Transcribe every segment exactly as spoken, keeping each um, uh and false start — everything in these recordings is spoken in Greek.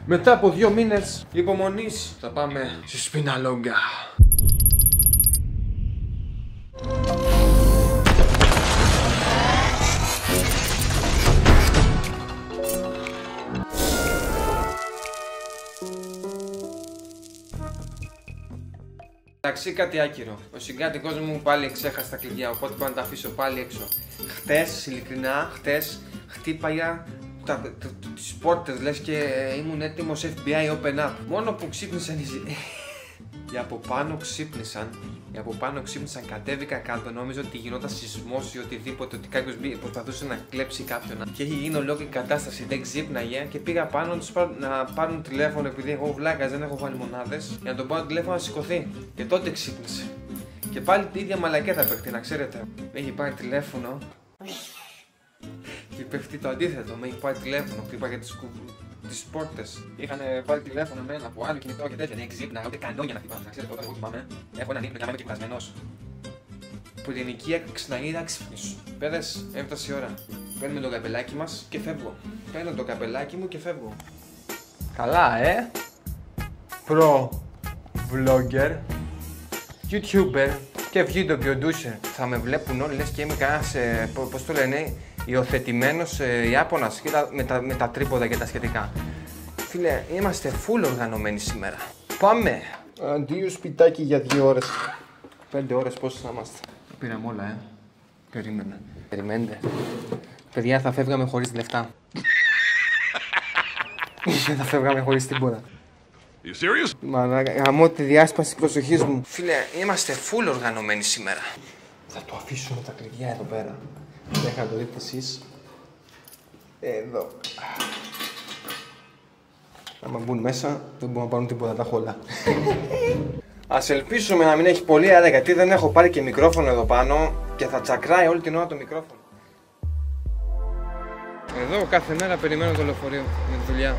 Μετά από δύο μήνες υπομονής θα πάμε στη Σπιναλόγκα. Εντάξει, κάτι άκυρο. Ο συγκάτοικός μου πάλι ξέχασε τα κλειδιά, οπότε πάω να τα αφήσω πάλι έξω. Χτες, ειλικρινά, χτες χτύπαγα τις πόρτες, λες και ήμουν έτοιμος εφ μπι άι Open Up. Μόνο που ξύπνησαν οι... οι από πάνω ξύπνησαν, οι από πάνω ξύπνησαν, κατέβηκα κάτω, νόμιζα ότι γινόταν σεισμός ή οτιδήποτε, ότι κάποιος προσπαθούσε να κλέψει κάποιον. Και είχε γίνει ολόκληρη κατάσταση, δεν ξύπναγε και πήγα πάνω να πάρουν τηλέφωνο, επειδή εγώ βλάκας δεν έχω βάλει μονάδες, για να τον πάρω τηλέφωνο να σηκωθεί. Και τότε ξύπνησε. Και πάλι την ίδια μαλακιά θα παιχτεί, να ξέρετε. Με έχει πάρει τηλέφωνο. Και παιχτεί το αντίθετο, με έχει πάρει τηλέφωνο, χτύπα για τις, τις πόρτες. Είχαν πάρει τηλέφωνο εμένα από άλλο κινητό και τέτοια. Δεν ξύπνα, ούτε κανόνια να χτυπάμε. Να ξέρετε, όταν εγώ κοιμάμαι, έχω έναν ύπνο και είμαι και κουρασμένος. Που την οικία ξαναγίνει να ξυπνήσω. Πέρας, έφτασε η ώρα. Παίρνουμε το καπελάκι μας και φεύγω. Παίρνω το καπελάκι μου και φεύγω. Καλά, ε! Pro vlogger, YouTuber και video producer. Θα με βλέπουν όλοι λες και είμαι κανένας, ε, πώς το λένε, υιοθετημένος ε, Ιάπωνας. Κοίτα με τα, με τα τρίποδα και τα σχετικά. Φίλε, είμαστε full οργανωμένοι σήμερα. Πάμε! Αντίο σπιτάκι για δύο ώρες. Πέντε ώρες πόσες να είμαστε. Πήραμε όλα, ε. Περίμενε. Περιμένετε. Παιδιά, θα φεύγαμε χωρίς λεφτά. Θα φεύγαμε χωρίς τίποτα. You serious? Μα γαμώ τη διάσπαση προσοχής μου. Φίλε, είμαστε full οργανωμένοι σήμερα. Θα το αφήσουμε τα κλειδιά εδώ πέρα. Δεν θα το δείτε εσείς. Εδώ. Άμα μπουν μέσα, δεν μπορούν να πάρουν τίποτα, τα χόλα. Ας ελπίσουμε να μην έχει πολύ αέρα, γιατί δεν έχω πάρει και μικρόφωνο εδώ πάνω και θα τσακράει όλη την ώρα το μικρόφωνο. Εδώ κάθε μέρα περιμένω το λεωφορείο για τη δουλειά.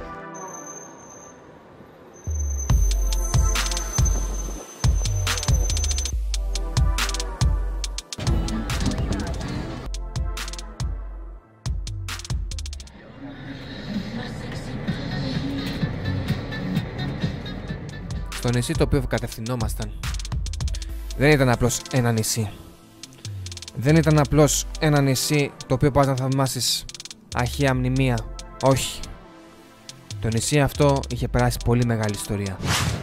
Στο νησί το οποίο κατευθυνόμασταν δεν ήταν απλώς ένα νησί. Δεν ήταν απλώς ένα νησί το οποίο πας να θαυμάσεις αρχαία μνημεία. Όχι. Το νησί αυτό είχε περάσει πολύ μεγάλη ιστορία.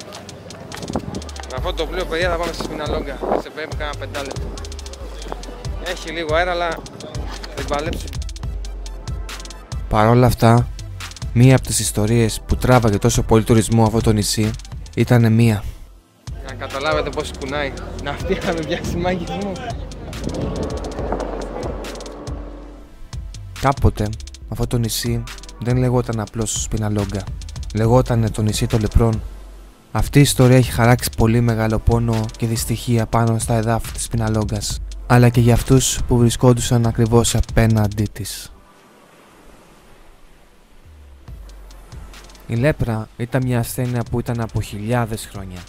Με αυτό το πλοίο, παιδιά, θα πάμε στη Σπιναλόγκα. Σε περίπου κάνα πεντάλεπτο. Έχει λίγο αέρα, αλλά θα την παλέψει. Παρ' όλα αυτά, μία από τις ιστορίες που τράβαγε τόσο πολύ τουρισμό αυτό το νησί ήτανε μία. Για να καταλάβετε πώς κουνάει. Να αυτή είχα με πιάσει μάγκες μου. Κάποτε αυτό το νησί δεν λεγόταν απλώς Σπιναλόγκα. Λεγόταν το νησί των λεπρών. Αυτή η ιστορία έχει χαράξει πολύ μεγάλο πόνο και δυστυχία πάνω στα εδάφη της Σπιναλόγκας, αλλά και για αυτούς που βρισκόντουσαν ακριβώς απέναντί της. Η λέπρα ήταν μια ασθένεια που ήταν από χιλιάδες χρόνια.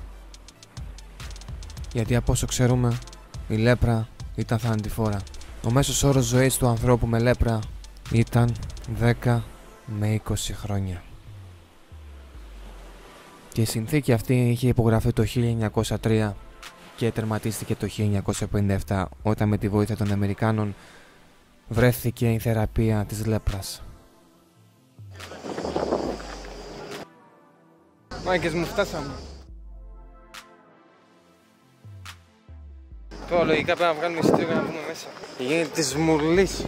Γιατί από όσο ξέρουμε, η λέπρα ήταν θανατηφόρα. Ο μέσος όρος ζωής του ανθρώπου με λέπρα ήταν δέκα με είκοσι χρόνια. Και η συνθήκη αυτή είχε υπογραφεί το χίλια εννιακόσια τρία και τερματίστηκε το χίλια εννιακόσια πενήντα επτά, όταν με τη βοήθεια των Αμερικάνων βρέθηκε η θεραπεία της λέπρας. Μάγκες μου, φτάσαμε. Τώρα λογικά πρέπει να βγάλουμε εισιτήριο για να βγούμε μέσα. Γίνεται της μουρλής.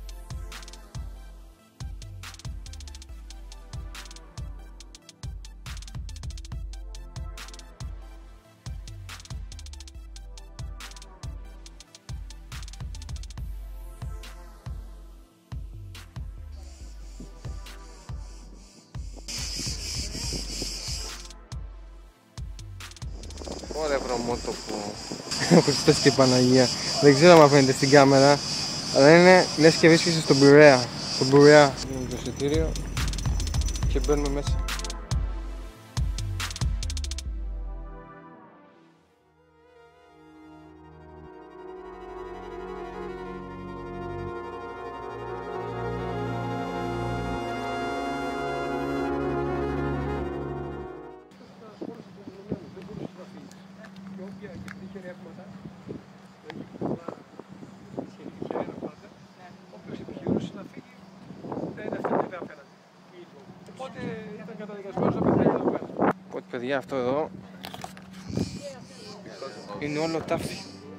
Ωραία βρωμότοπο. Ο Χριστός και η Παναγία. Δεν ξέρω αν φαίνεται στην κάμερα, αλλά είναι λες και βρίσκεσαι στον Πειραιά. Στον Πειραιά. Δίνουμε το εισιτήριο και μπαίνουμε μέσα. Οπότε ήταν καταδικασμένος να πεθάνει εδώ πέρα. Οπότε παιδιά, αυτό εδώ είναι όλο τάφι.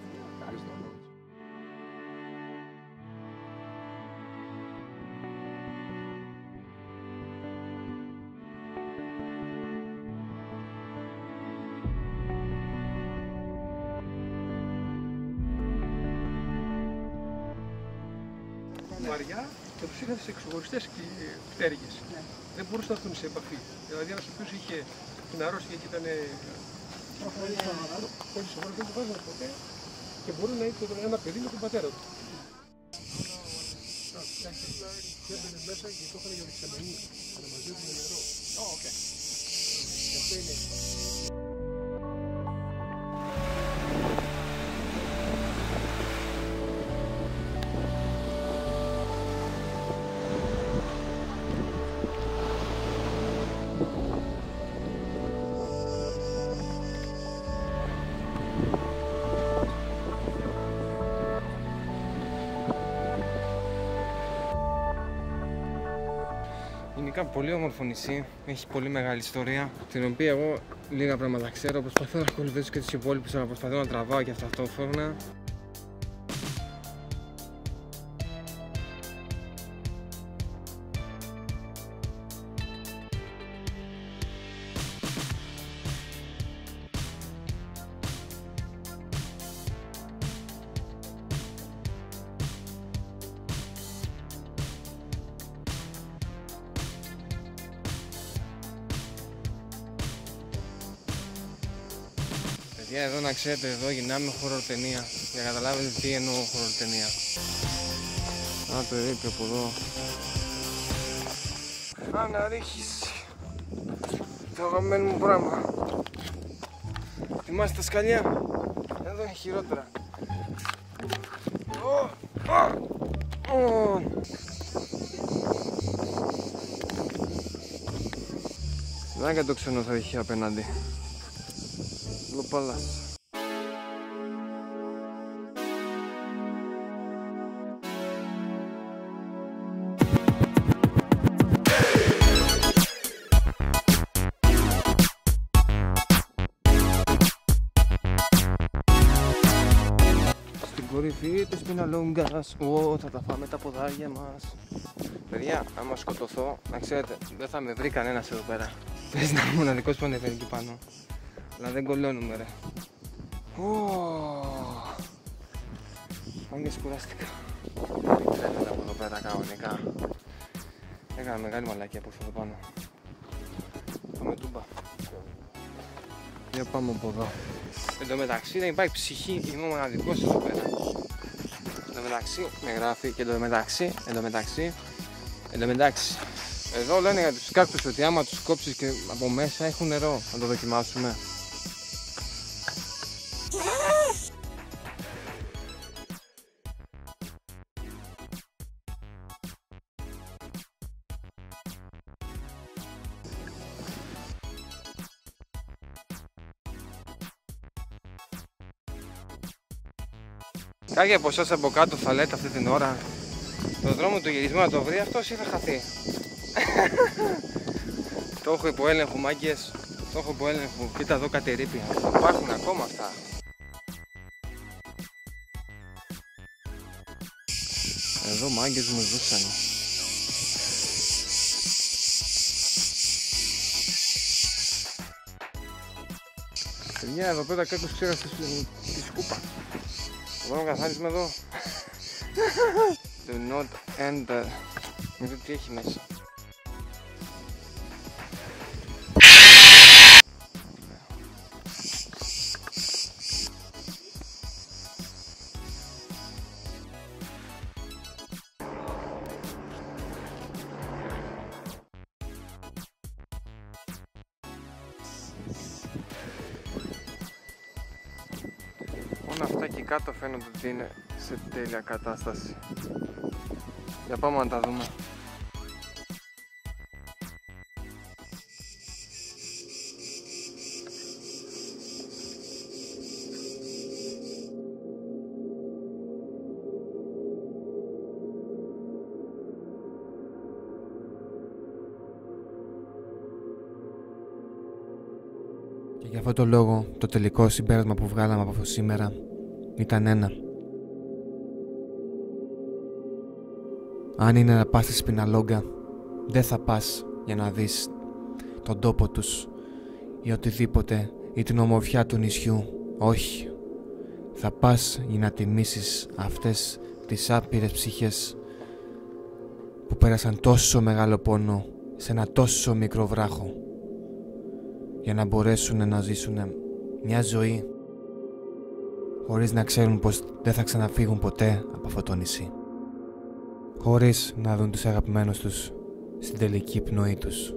Βαριά και τους είχαν σε ξεχωριστές πτέρυγες. Ναι. Δεν μπορούσαν να έρθουν σε επαφή. Δηλαδή ένας ο οποίος είχε την αρρώστια και ήταν πολύ σοβαρό, δεν το βάζανε ποτέ και μπορεί να είχε ένα παιδί με τον πατέρα του. Και έμπαινε μέσα και το είχαν για δεξαμενή, να μαζεύουν νερό. Και αυτό είναι. Γενικά πολύ όμορφο νησί, έχει πολύ μεγάλη ιστορία, την οποία εγώ λίγα πράγματα ξέρω. Προσπαθώ να ακολουθήσω και τους υπόλοιπους, αλλά προσπαθώ να τραβάω και αυτά ταυτόχρονα. Για εδώ να ξέρετε, εδώ γυρνάμε χοροτενία. Για να καταλάβετε τι εννοώ χοροτενία. Να το ερείπει από εδώ. Αναρρίχηση. Το αγαπημένο μου πράγμα. Θυμάστε τα σκαλιά. Εδώ είναι χειρότερα. Δεν και το ξένο θα είχε απέναντι. Λοπάλας. Στην κορυφή της Πιναλόγκας, ω, θα τα φάμε τα ποδάρια μας. Παιδιά, άμα σκοτωθώ, να ξέρετε, δεν θα με βρει κανένας εδώ πέρα. Πες να είμαι μοναδικός που ανεβαίνει εκεί πάνω. Αλλά δεν κολλώνουμε ρε. Αν και σκουράστηκα. Δεν τρέφεται από εδώ πέρα κανονικά. Έκανα μεγάλη μαλακία από αυτό εδώ πάνω. Πάμε τούμπα. Για πάμε από εδώ. Εν τω μεταξύ δεν υπάρχει ψυχή, είμαι ο μοναδικός εδώ πέρα. Εν τω μεταξύ με γράφει και εν τω μεταξύ, εν τω μεταξύ, εν τω μεταξύ. Εδώ λένε για τους κάκτους ότι άμα τους κόψεις και από μέσα έχουν νερό. Να το δοκιμάσουμε. Κάποιοι από εσάς από κάτω θα λέτε αυτή την ώρα το δρόμο του γυρισμού να το βρει αυτός ή θα χαθεί. Το έχω υπό έλεγχο μάγκες, το έχω υπό έλεγχο. Κοίτα εδώ κάτι ρήπια, υπάρχουν ακόμα αυτά. Εδώ μάγκες μου ζούσαν. Παιδιά, εδώ πέρα κάποιος ξέχασε τη σκούπα. Μπορούμε να καθαρίσουμε εδώ. Do not enter. Μην δείτε τι έχει μέσα. Όλα αυτά εκεί κάτω φαίνονται ότι είναι σε τέλεια κατάσταση. Για πάμε να τα δούμε. Και για αυτό το λόγο το τελικό συμπέρασμα που βγάλαμε από αυτό σήμερα ήταν ένα. Αν είναι να πας στη Σπιναλόγκα, δεν θα πας για να δεις τον τόπο τους ή οτιδήποτε ή την ομορφιά του νησιού. Όχι. Θα πας για να τιμήσεις αυτές τις άπειρες ψυχές που πέρασαν τόσο μεγάλο πόνο σε ένα τόσο μικρό βράχο για να μπορέσουν να ζήσουν μια ζωή χωρίς να ξέρουν πως δεν θα ξαναφύγουν ποτέ από αυτό το νησί, χωρίς να δουν τους αγαπημένους τους στην τελική πνοή τους.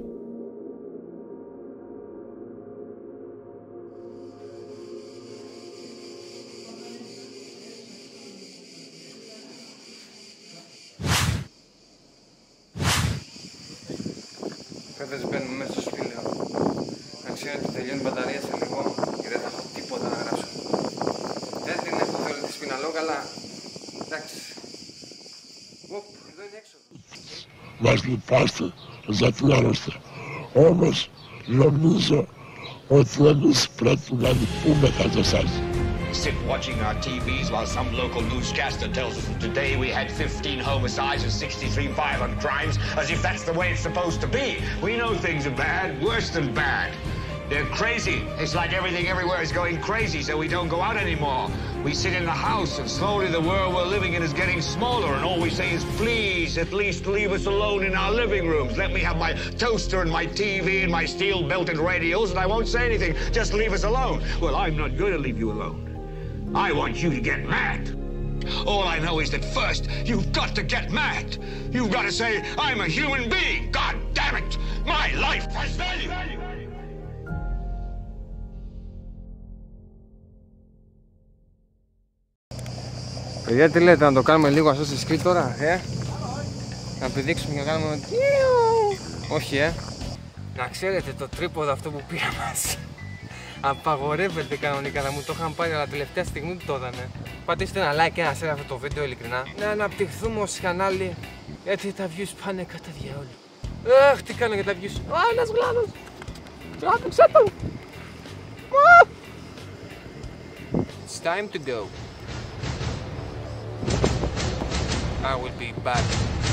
Παιδες μπαίνουμε μέσα στο σπήλαιο. Να ξέρετε ότι τελειώνει η μπαταρία σε λίγο και δεν θα έχω τίποτα να γράψω. Δεν την έχω δει όλη τη Σπιναλόγκα, αλλά εντάξει. Οπ, εδώ είναι έξω. Μας λυπάστε γιατί άρρωστε. Όμως νομίζω ότι εμείς πρέπει να λυπούμε κατά εσάς. Sit watching our T Vs while some local newscaster tells us that today we had fifteen homicides and sixty-three violent crimes, as if that's the way it's supposed to be. We know things are bad, worse than bad. They're crazy. It's like everything everywhere is going crazy, so we don't go out anymore. We sit in the house, and slowly the world we're living in is getting smaller, and all we say is, please, at least leave us alone in our living rooms. Let me have my toaster and my T V and my steel-belted radios, and I won't say anything. Just leave us alone. Well, I'm not going to leave you alone. I want you to get mad. All I know is that first, you've got to get mad. You've got to say, I'm a human being. God damn it. My life has value. Παιδιά, τι λέτε, να το κάνουμε λίγο Assassin's Creed τώρα, ε? Να πηδήξουμε και να κάνουμε... Όχι, ε? Να ξέρετε, το τρίποδο αυτό που πήρα μαζί απαγορεύεται κανονικά, να μου το είχαν πάρει, αλλά τελευταία στιγμή που το έδανε. Πατήστε ένα like και ένα share αυτό το βίντεο, ειλικρινά. Να αναπτυχθούμε ως κανάλι, γιατί τα views πάνε κατά διαόλου. Αχ, τι κάνω για τα views. Α, ένας γλάδος. Άπηξε τον. It's time to go. I will be back.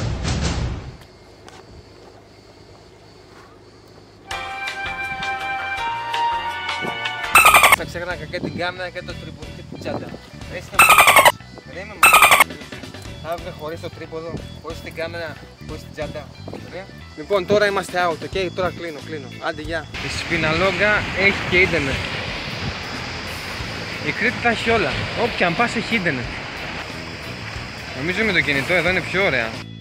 Θα ξέχανα και την κάμερα και το τρίποδο και την τσάντα. Έτσι θα μου δεν είμαι μάλλον. Θα έβγαινε χωρίς το τρίποδο, χωρίς την κάμερα, χωρίς την τσάντα. Λοιπόν, τώρα είμαστε out, ok, τώρα κλείνω, κλείνω. Άντε, γεια. Η Σπιναλόγκα έχει και ίντερνετ. Η Κρήτη τα έχει όλα. Όποια αν πας έχει ίντερνετ. Νομίζω με το κινητό εδώ είναι πιο ωραία.